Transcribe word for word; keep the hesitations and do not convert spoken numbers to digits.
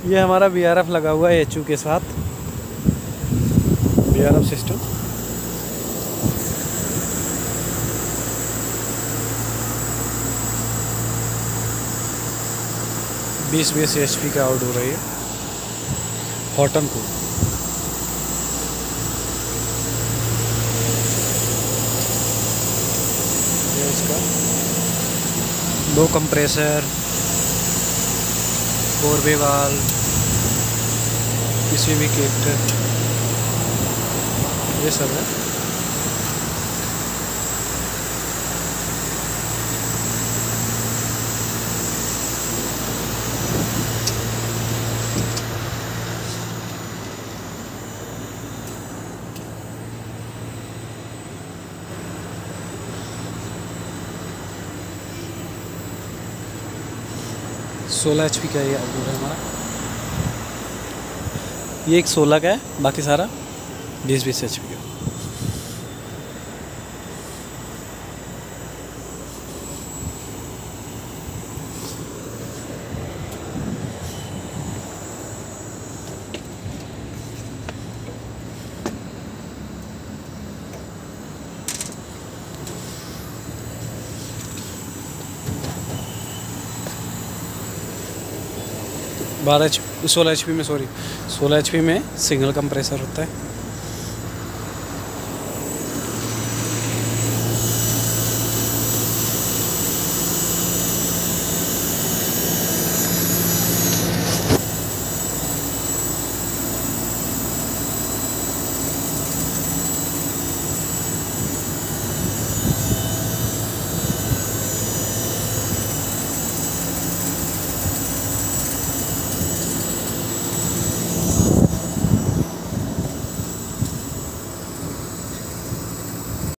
ये हमारा we R F लगा हुआ है एच यू के साथ, वी आर एफ सिस्टम। बीस बीस एच पी का आउट हो रही है, हॉट एंड कूल। ये इसका low compressor, four way valve, किसी भी किट, ये सब है। सोलह एच पी का ये आउटडोर है हमारा। ये एक सोलह का है, बाकी सारा बीस बीस एच पी का। बारह एच सोलह एच पी में सॉरी सोलह एच पी में सिंगल कंप्रेसर होता है।